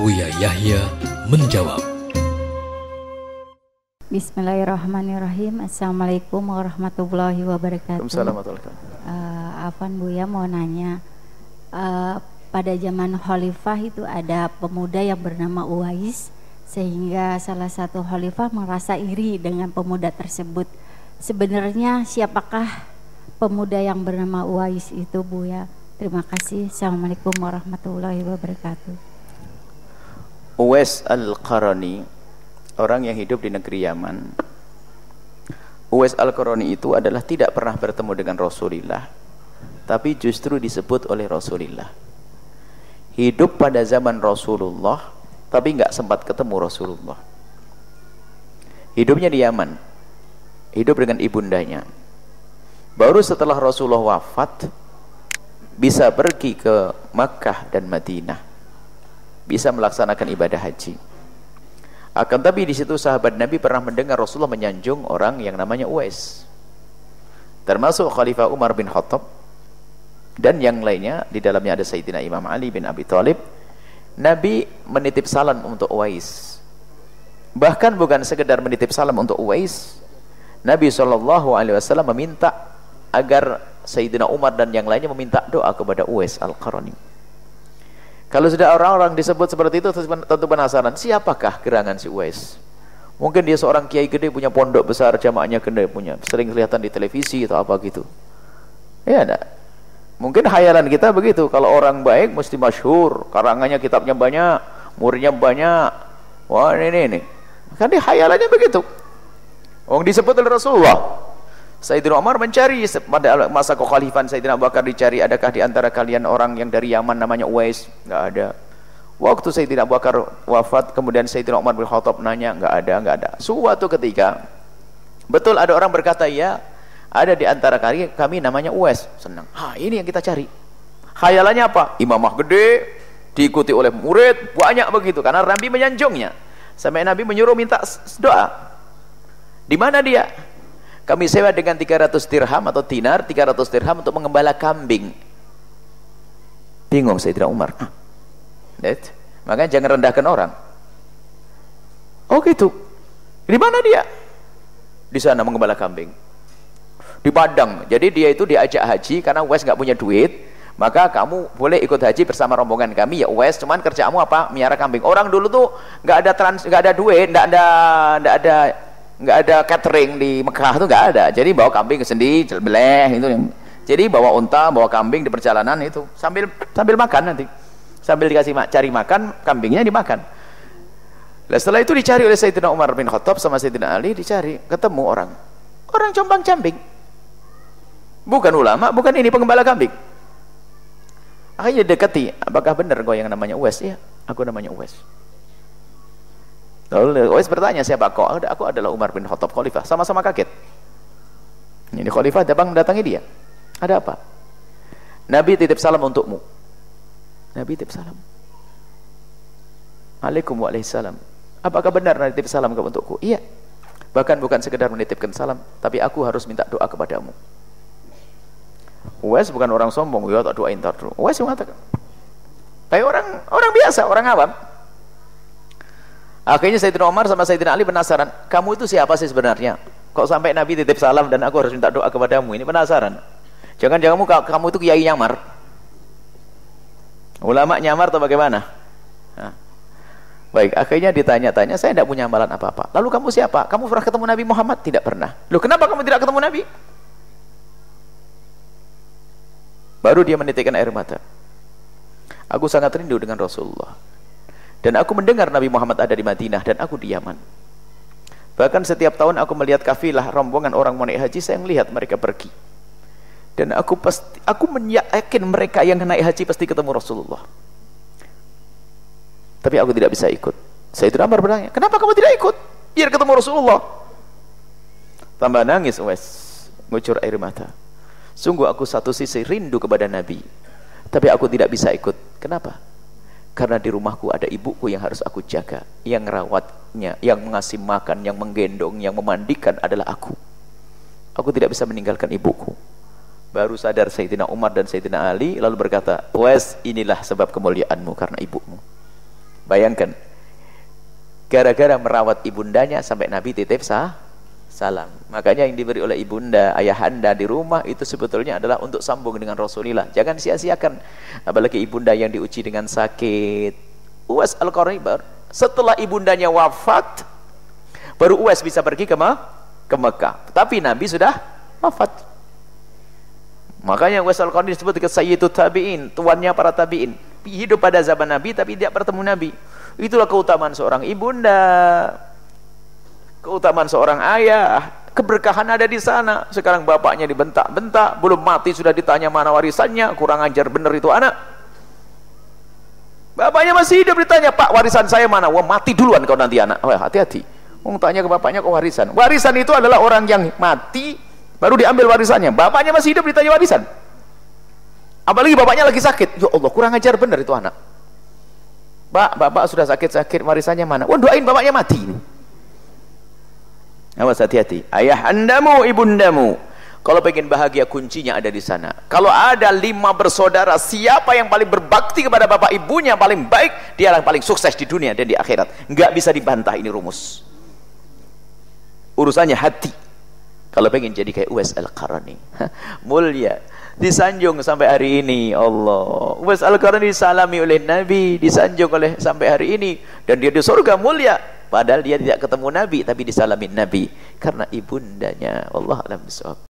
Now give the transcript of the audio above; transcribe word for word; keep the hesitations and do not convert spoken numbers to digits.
Buya Yahya menjawab. Bismillahirrahmanirrahim. Assalamualaikum warahmatullahi wabarakatuh. Waalaikumsalam warahmatullahi wabarakatuh. Uh, Afwan Buya mau nanya, uh, pada zaman Khalifah itu ada pemuda yang bernama Uwais, sehingga salah satu Khalifah merasa iri dengan pemuda tersebut. Sebenarnya siapakah pemuda yang bernama Uwais itu, Buya? Terima kasih. Assalamualaikum warahmatullahi wabarakatuh. Uwais Al-Qarani, orang yang hidup di negeri Yaman. Uwais Al-Qarani itu adalah tidak pernah bertemu dengan Rasulullah, tapi justru disebut oleh Rasulullah. Hidup pada zaman Rasulullah, tapi nggak sempat ketemu Rasulullah. Hidupnya di Yaman, hidup dengan ibundanya. Baru setelah Rasulullah wafat, bisa pergi ke Makkah dan Madinah, bisa melaksanakan ibadah haji. Akan tapi di situ sahabat Nabi pernah mendengar Rasulullah menyanjung orang yang namanya Uwais, termasuk Khalifah Umar bin Khattab dan yang lainnya. Di dalamnya ada Sayyidina Imam Ali bin Abi Thalib. Nabi menitip salam untuk Uwais. Bahkan bukan sekedar menitip salam untuk Uwais, Nabi shallallahu alaihi wasallam meminta agar Sayyidina Umar dan yang lainnya meminta doa kepada Uwais Al-Qarani. Kalau sudah orang-orang disebut seperti itu, tentu penasaran, siapakah gerangan si Uwais? Mungkin dia seorang kiai gede, punya pondok besar, jamaahnya gede, punya sering kelihatan di televisi atau apa gitu. Ya enggak? Mungkin khayalan kita begitu, kalau orang baik mesti masyhur, karangannya, kitabnya banyak, muridnya banyak. Wah, ini ini. Kan dia khayalannya begitu. Orang disebut oleh Rasulullah. Sayyidina Umar mencari pada masa kekhalifan Sayyidina Abu Bakar, dicari adakah di antara kalian orang yang dari Yaman namanya Uwais? Enggak ada. Waktu Sayyidina Abu Bakar wafat, kemudian Sayyidina Umar bin Khattab nanya, enggak ada, enggak ada. Suatu ketika, betul ada orang berkata, ya, ada di antara kami, kami namanya Uwais. Senang. Ha, ini yang kita cari. Khayalannya apa? Imamah gede, diikuti oleh murid, banyak begitu. Karena Nabi menyanjungnya. Sampai Nabi menyuruh minta doa. Di mana dia? Kami sewa dengan tiga ratus dirham atau dinar, tiga ratus dirham untuk mengembala kambing. Bingung Sayyidina Umar. Lihat, makanya jangan rendahkan orang. Oh gitu. Di mana dia? Di sana mengembala kambing. Di Padang. Jadi dia itu diajak haji karena Uwais nggak punya duit. Maka kamu boleh ikut haji bersama rombongan kami ya Uwais. Cuman kerjamu apa? Miara kambing. Orang dulu tuh nggak ada trans, nggak ada duit, nggak ada, nggak ada. nggak ada catering di Mekah, itu nggak ada. Jadi bawa kambing sendiri, beleh itu. Jadi bawa unta, bawa kambing di perjalanan itu, sambil sambil makan nanti, sambil dikasih cari makan, kambingnya dimakan. Nah, setelah itu dicari oleh Sayyidina Umar bin Khattab sama Sayyidina Ali, dicari, ketemu orang, orang combang cambing, bukan ulama, bukan ini, pengembala kambing. Akhirnya dekati, apakah benar kau yang namanya Uwais? Ya, aku namanya Uwais. Lalu Uwais bertanya, siapa kau? Aku adalah Umar bin Khattab, khalifah. Sama-sama kaget. Ini khalifah datang mendatangi dia. Ada apa? Nabi titip salam untukmu. Nabi titip salam. Alaikum waalaikumsalam. Apakah benar Nabi titip salam untukku? Iya. Bahkan bukan sekedar menitipkan salam, tapi aku harus minta doa kepadamu. Uwais bukan orang sombong, ya tak doain tar dulu. Uwais mengatakan, tapi orang orang biasa, orang awam. Akhirnya Sayyidina Umar sama Sayyidina Ali penasaran, kamu itu siapa sih sebenarnya? Kok sampai Nabi titip salam dan aku harus minta doa kepadamu? Ini penasaran. Jangan-jangan kamu, kamu itu kiai nyamar, ulama nyamar atau bagaimana? Nah. Baik, akhirnya ditanya-tanya, saya tidak punya amalan apa-apa. Lalu kamu siapa? Kamu pernah ketemu Nabi Muhammad? Tidak pernah. Loh, kenapa kamu tidak ketemu Nabi? Baru dia menitikkan air mata. Aku sangat rindu dengan Rasulullah. Dan aku mendengar Nabi Muhammad ada di Madinah dan aku di Yaman. Bahkan setiap tahun aku melihat kafilah rombongan orang mau naik haji, saya melihat mereka pergi. Dan aku pasti, aku yakin mereka yang naik haji pasti ketemu Rasulullah. Tapi aku tidak bisa ikut. Sayyidina Umar bertanya, kenapa kamu tidak ikut? Biar ketemu Rasulullah. Tambah nangis Uwais, ngucur air mata. Sungguh aku satu sisi rindu kepada Nabi, tapi aku tidak bisa ikut. Kenapa? Karena di rumahku ada ibuku yang harus aku jaga, yang merawatnya, yang mengasih makan, yang menggendong, yang memandikan adalah aku. Aku tidak bisa meninggalkan ibuku. Baru sadar Sayyidina Umar dan Sayyidina Ali, lalu berkata, Uwais, inilah sebab kemuliaanmu karena ibumu. Bayangkan, gara-gara merawat ibundanya sampai Nabi titip sah salam. Makanya yang diberi oleh ibunda, ayahanda di rumah itu sebetulnya adalah untuk sambung dengan Rasulullah. Jangan sia-siakan. Apalagi ibunda yang diuji dengan sakit. Uwais Al-Qarni setelah ibundanya wafat, baru Uwais bisa pergi ke, Me ke Mekah. Tapi Nabi sudah wafat. Makanya Uwais Al-Qarni disebut dengan Sayyidut Tabi'in, tuannya para tabi'in. Hidup pada zaman Nabi tapi tidak bertemu Nabi. Itulah keutamaan seorang ibunda, keutamaan seorang ayah, keberkahan ada di sana. Sekarang bapaknya dibentak-bentak, belum mati sudah ditanya mana warisannya, kurang ajar bener itu anak. Bapaknya masih hidup ditanya, Pak warisan saya mana? Wah mati duluan kau nanti anak. Wah hati-hati. Mau tanya ke bapaknya kok warisan. Warisan itu adalah orang yang mati baru diambil warisannya. Bapaknya masih hidup ditanya warisan. Apalagi bapaknya lagi sakit. Ya Allah kurang ajar bener itu anak. Pak, bapak sudah sakit-sakit, warisannya mana? Wah doain bapaknya mati. Awas hati-hati. Ayah andamu, ibundamu. Kalau pengen bahagia kuncinya ada di sana. Kalau ada lima bersaudara, siapa yang paling berbakti kepada bapak ibunya paling baik, dia yang paling sukses di dunia dan di akhirat. Nggak bisa dibantah, ini rumus. Urusannya hati. Kalau pengen jadi kayak Uwais Al-Qarni, mulia, disanjung sampai hari ini. Allah, Uwais Al-Qarni disalami oleh Nabi, disanjung oleh sampai hari ini, dan dia di surga mulia. Padahal dia tidak ketemu Nabi, tapi disalamin Nabi karena ibundanya. Allah alam bisawab.